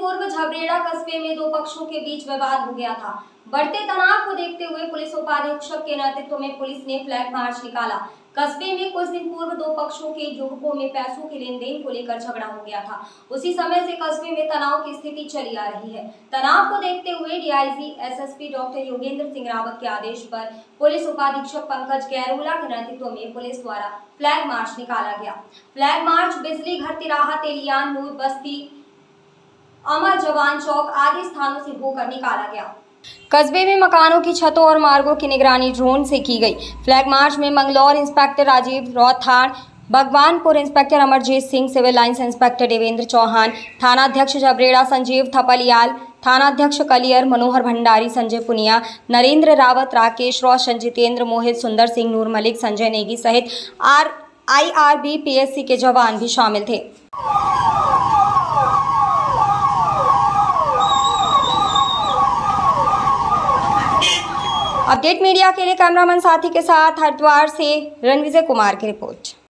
पूर्व झबरेड़ा कस्बे में दो पक्षों के बीच विवाद हो गया था। बढ़ते तनाव को देखते हुए पुलिस उपाधीक्षक के नेतृत्व में पुलिस ने फ्लैग मार्च निकाला। कस्बे में कुछ दिन पूर्व दो पक्षों के युवकों में पैसों के लेन देन को लेकर झगड़ा हो गया था। उसी समय से कस्बे में तनाव की स्थिति चली आ रही है। तनाव को देखते हुए DIG SSP doctor Yogendra Singh Rawat के आदेश पर पुलिस उपाधीक्षक पंकज गैरोला के नेतृत्व में पुलिस द्वारा फ्लैग मार्च निकाला गया। फ्लैग मार्च बिजली घर तिराहा तेलियान नूर बस्ती अमर जवान चौक आदि स्थानों से होकर निकाला गया। कस्बे में मकानों की छतों और मार्गों की निगरानी ड्रोन से की गई। फ्लैग मार्च में Mangalore inspector Rajeev Rauthar, Bhagwanpur inspector Amarjeet Singh, civil lines inspector Devendra Chauhan, थानाध्यक्ष झबरेड़ा संजीव थपलियाल, थानाध्यक्ष कलियर मनोहर भंडारी, संजय पुनिया, नरेंद्र रावत, राकेश रोशन, जितेंद्र, मोहित, सुंदर सिंह, नूर मलिक, संजय नेगी सहित IRB PSC के जवान भी शामिल थे। अपडेट मीडिया के लिए कैमरामैन साथी के साथ हरिद्वार से रणविजय कुमार की रिपोर्ट।